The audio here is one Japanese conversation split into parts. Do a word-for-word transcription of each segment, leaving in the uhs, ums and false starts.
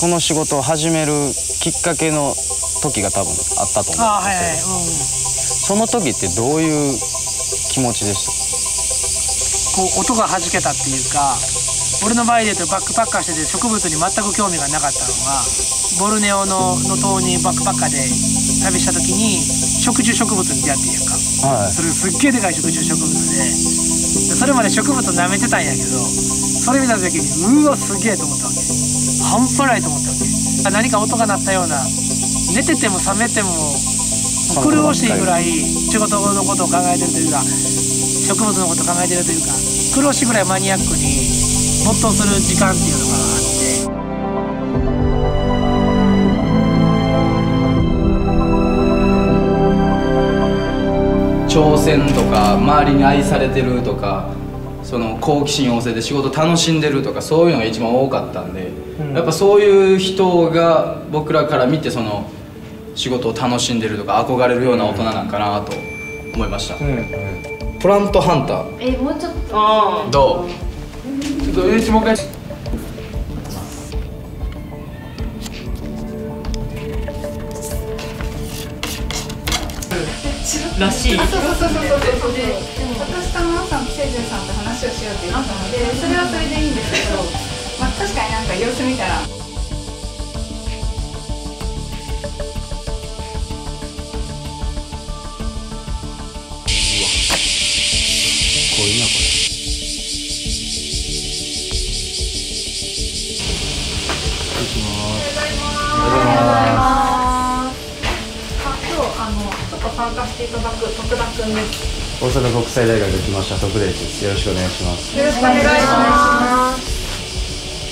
この仕事を始めるきっかけの時が多分あったと思うんですよ。その時ってどういう気持ちでした？ こう音が弾けたっていうか、俺の場合で言うとバックパッカーしてて植物に全く興味がなかったのが、ボルネオのの島にバックパッカーで旅した時に食虫植物に出会ってんやんか、はい、それすっげえでかい食虫植物で、それまで植物舐めてたんやけど、それ見た時にうわすげえと思ったわけ。半端ないと思ったわけ。何か音が鳴ったような、寝てても覚めても苦しいぐらい仕事のことを考えてるというか、植物のことを考えてるというか、苦しいぐらいマニアックに没頭する時間っていうのがあって、 挑戦とか周りに愛されてるとか、その好奇心旺盛で仕事楽しんでるとか、そういうのが一番多かったんで、うん、やっぱそういう人が僕らから見てその仕事を楽しんでるとか憧れるような大人なんかなと思いました。うんうん、プラントハンター。 え、もうちょっと。 ああ。どう？ちょっとえー、もう一回。 らしい。 そうそうそうそうそう。で、私とママさんとせいじゅんさんと話をしようって言ってたので、それはそれでいいんですけど、まあ確かになんか様子見たら。 こういうなこれ。失礼します。 おはようございます。あ、今日あのちょっと参加していただく徳田くんです。 大阪国際大学で来ました徳田です。よろしくお願いします。 よろしくお願いします。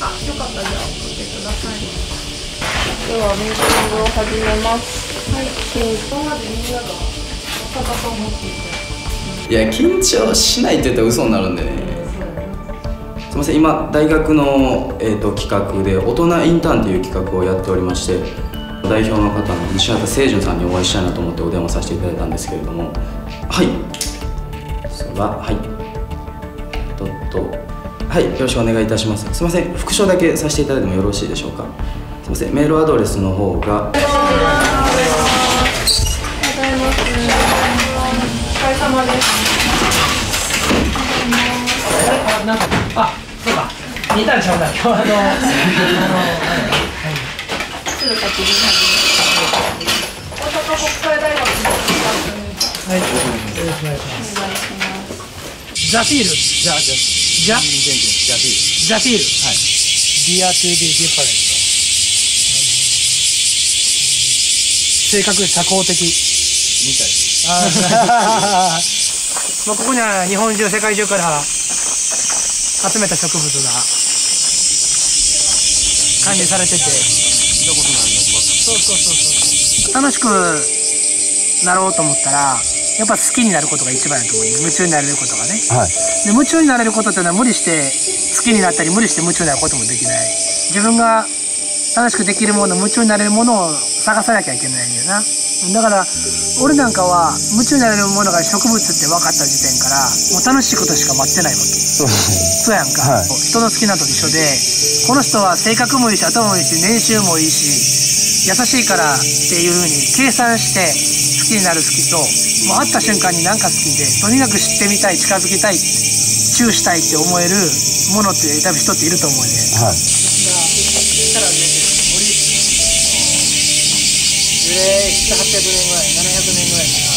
あ、よかった、じゃあおかけください。 ではミーティングを始めます。 はい。今までみんなが大阪と思っていて。 いや、緊張しないって言ったら嘘になるんでね。すみません、今大学の、えー、と企画で大人インターンという企画をやっておりまして、代表の方の西畑清純さんにお会いしたいなと思ってお電話させていただいたんですけれども、はい、それははいどっとはい、よろしくお願いいたします。すみません、復唱だけさせていただいてもよろしいでしょうか。すみません、メールアドレスの方が。 お疲れ様です。 なんか、あ、そうか、似たんちゃうな、今日あの、あの、はい。 すぐ先に始めます。大阪国際大学のはい、よろしくお願いします。 お願いします。 ザフィール。 じゃあじゃじゃ。 ジャフィール。 ザフィール。 はい。 Dare to be different。性格社交的。 みたい。 ああ。まあここには日本中世界中から集めた植物が管理されてて。 見たことないのばっか。 そうそうそうそう。楽しくなろうと思ったら、やっぱ好きになることが一番だと思う。夢中になれることがね。はい。で、夢中になれることっていうのは無理して好きになったり無理して夢中になることもできない。自分が楽しくできるもの、夢中になれるものを探さなきゃいけないんだよな。だから俺なんかは夢中になれるものが植物って分かった時点からもう楽しいことしか待ってないわけ。そうそうやんか、はい、人の好きなのと一緒で、この人は性格もいいし頭もいいし年収もいいし優しいからっていうふうに計算して好きになる好きと、もう会った瞬間に何か好きでとにかく知ってみたい、近づきたい、チューしたいって思えるものって多分人っていると思うね。はい。樹齢ななひゃくはっぴゃくねんぐらい、ななひゃくねんぐらいかな。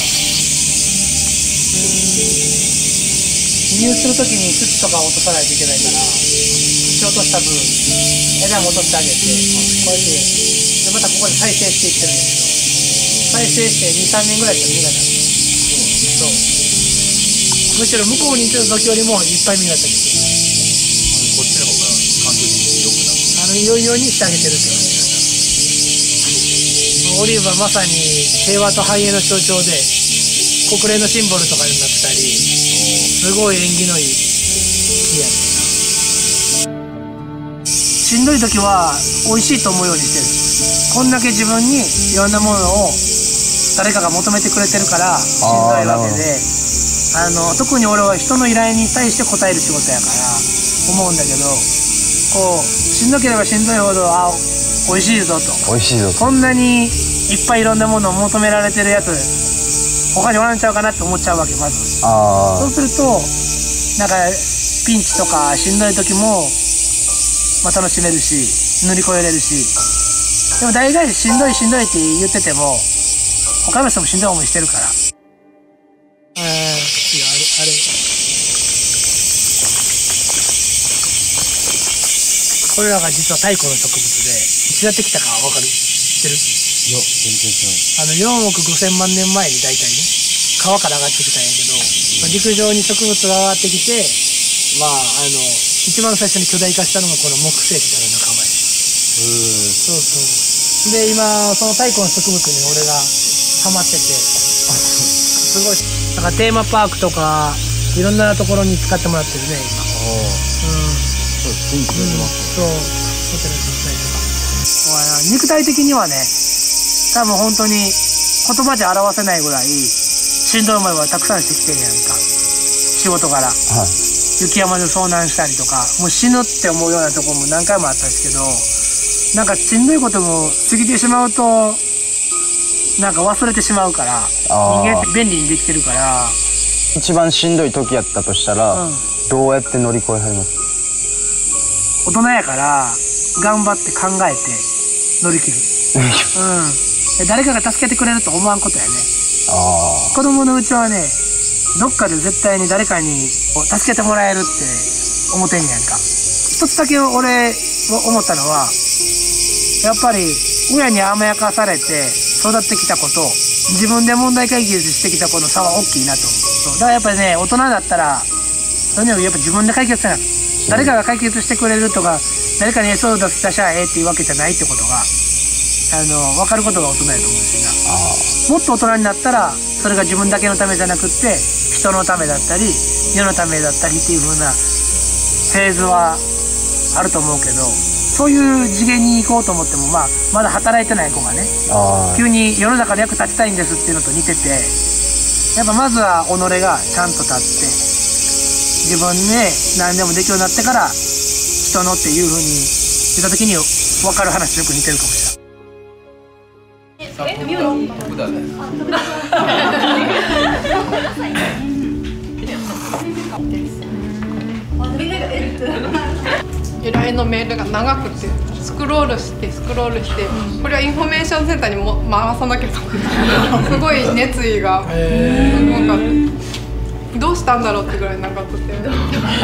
輸入するときに土とか落とさないといけないから、土落とした分枝も落としてあげて、こうやってでまたここで再生していってるんですよ。再生してにさんねんぐらいしたら実がなる。そう。むしろ向こうにいる時よりもいっぱい実がついてる。 こっちの方が環境的に良くなる。 あのいろいろにしてあげてるって感じ。オリーブはまさに平和と繁栄の象徴で国連のシンボルとかになったり、すごい縁起のいい木やねんな。しんどい時は美味しいと思うようにしてる。こんだけ自分にいろんなものを誰かが求めてくれてるからしんどいわけで、あの特に俺は人の依頼に対して応える仕事やから思うんだけど、こうしんどければしんどいほどあ美味しいぞと、 美味しいぞと、 こんなにいっぱいいろんなものを求められてるやつ他におらんちゃうかなって思っちゃうわけ。まずあそうするとなんかピンチとかしんどい時も、まあ、楽しめるし乗り越えれるし、でも大概しんどいしんどいって言ってても他の人もしんどい思いしてるから。えー、いやあれあれこれらが実は太古の植物でいつやってきたか分かる？知ってる？ いや全然違う。 あのよんおくごせんまん年前に大体ね川から上がってきたんやけど、うん、陸上に植物が上がってきて、まああの一番最初に巨大化したのがこの木星っていう仲間や。そうそう。で今その太古の植物に俺がハマってて、すごいなんかテーマパークとかいろんなところに使ってもらってるね今。うんそう、雰囲気出てます。 そう、ホテルの肉体的にはね、多分本当に言葉じゃ表せないぐらいしんどい思いはたくさんしてきてるやんか、仕事柄。はい、雪山で遭難したりとか、もう死ぬって思うようなところも何回もあったんですけど、なんかしんどいことも過ぎてしまうとなんか忘れてしまうから、人間って便利にできてるから。 一番しんどい時やったとしたら、うん、どうやって乗り越えはります？ 大人やから頑張って考えて乗り切る。うん、誰かが助けてくれると思わんことやね。あ、子供のうちはね、どっかで絶対に誰かに助けてもらえるって思ってんねやんか。一つだけ俺思ったのは、やっぱり親に甘やかされて育ってきた子と自分で問題解決してきた子の差は大きいなと思う。だからやっぱりね、大人だったらとにかくやっぱ自分で解決せなくて、誰かが解決してくれるとか、誰かにエソを出しゃええっていうわけじゃないってことがあの分かることが大人やと思うしな。もっと大人になったらそれが自分だけのためじゃなくって人のためだったり世のためだったりっていう風なフェーズはあると思うけど、そういう次元に行こうと思っても、まあ、まだ働いてない子がね、急に世の中で役立ちたいんですっていうのと似てて、やっぱまずは己がちゃんと立って自分で何でもできるようになってから人のっていう風に言った時に分かる話よく似てるかもしれない。 依頼のメールが長くてスクロールしてスクロールしてこれはインフォメーションセンターにも回さなきゃとかすごい熱意がすごかった。どうしたんだろうってぐらい長くて結構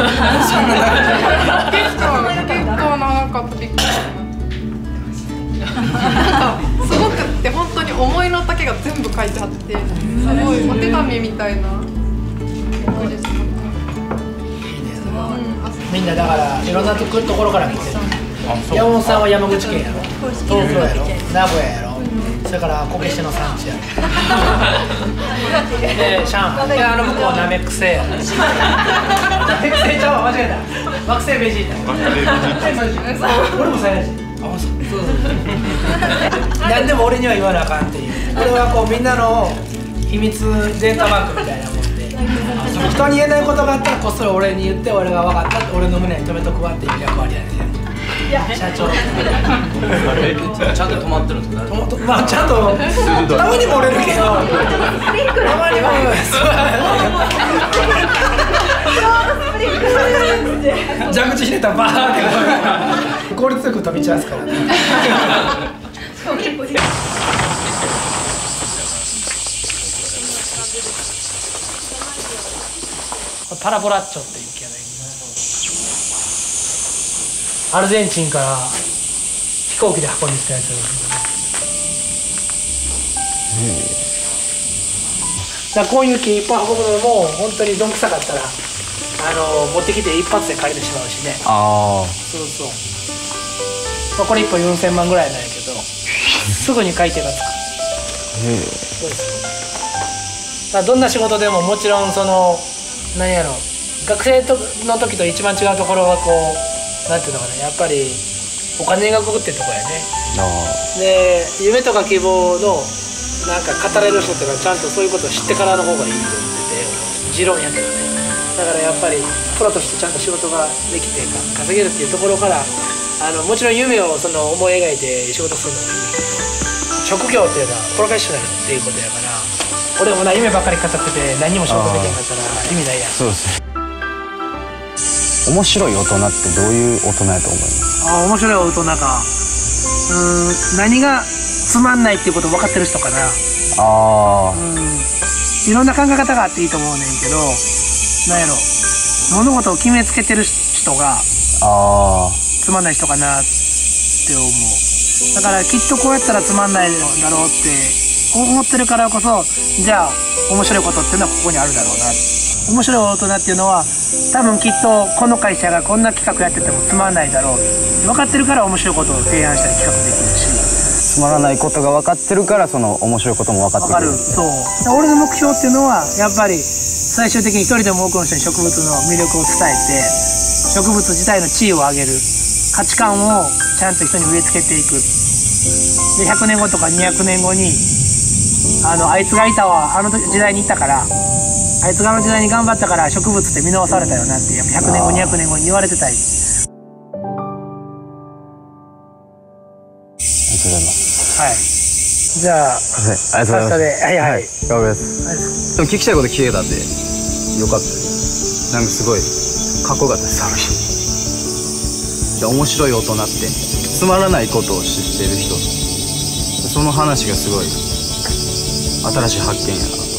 結構長かった。びっくりした。すごくって本当に思いの丈が全部書いてあってすごいお手紙みたいな。 みんなだからいろんなところから来てる。山本さんは山口県やろ、東京やろ、名古屋やろ、それからこけしの産地やろで上海で、あの向こうナメック星やろ。ナメック星ちゃうわ、間違えた。惑星ベジータ。俺もサイヤ人。あ、そう。何でも俺には言わなあかんっていう。俺はこうみんなの秘密データバンクみたいなもんで、人に言えないことがあったらこっそり俺に言って俺が分かったって俺の胸に留めとくわっていう役割やね。社長。 ちゃんと止まってるんですか？ まあちゃんとたまにも折れるけど。たまにも。蛇口ひねったらバーって効率よく飛び散らすからね。パラボラッチョっていう木やね。アルゼンチンから飛行機で運んできたやつ。だからこういう木いっぱい運ぶのも本当にどんくさかったらあの持ってきて一発で借りてしまうしね。ああ。そうそう。まあ、これいっぽんよんせんまんぐらいなんやけどすぐに買い手がつく。へえ。そうです。だからどんな仕事でももちろんその何やろ、学生の時と一番違うところはこうなんていうのかな、やっぱりお金がかかってるところやね。で夢とか希望のなんか語れる人っていうのはちゃんとそういうことを知ってからの方がいいと思ってて、持論やけどね。だからやっぱりプロとしてちゃんと仕事ができて稼げるっていうところからあのもちろん夢をその思い描いて仕事するのもいいんだけど、職業っていうのはプロフェッショナルっていうことやから、俺もな夢ばっかり語ってて何にも仕事できへんかったら意味ないやん。 そうですね。面白い大人ってどういう大人やと思います？ あ、面白い大人か。うーん、何がつまんないっていうこと分かってる人かな。 ああ。 うん。いろんな考え方があっていいと思うねんけど、なんやろ、物事を決めつけてる人があつまんない人かなって思う。だからきっとこうやったらつまんないだろうって思ってるからこそ、じゃあ面白いことっていうのはここにあるだろうな。面白い大人っていうのは多分きっとこの会社がこんな企画やっててもつまんないだろう、分かってるから面白いことを提案したり企画できるし、 つまらないことが分かってるからその面白いことも分かってくる。 分かる。そう俺の目標っていうのはやっぱり最終的に一人でも多くの人に植物の魅力を伝えて、植物自体の地位を上げる、価値観をちゃんと人に植え付けていく。でひゃくねんごとかにひゃくねんごにあのあいつがいたわ、あの時代にいたから、あいつがあの時代に頑張ったから植物って見直されたよなってやっぱひゃくねんごにひゃくねんごに言われてたり。 ありがとうございます。 はい。じゃあ、 ありがとうございます。 はいはい。 はい、頑張ります。でも聞きたいこと聞けたんでよかったです。なんかすごいかっこよかったです。あの日。じゃあ面白い大人ってつまらないことを知ってる人、その話がすごい新しい発見やなと思って、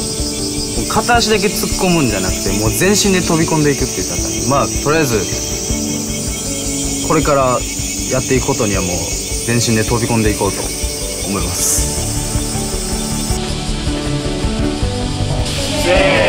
片足だけ突っ込むんじゃなくてもう全身で飛び込んでいくって言ったら、まあとりあえずこれからやっていくことにはもう全身で飛び込んでいこうと思います。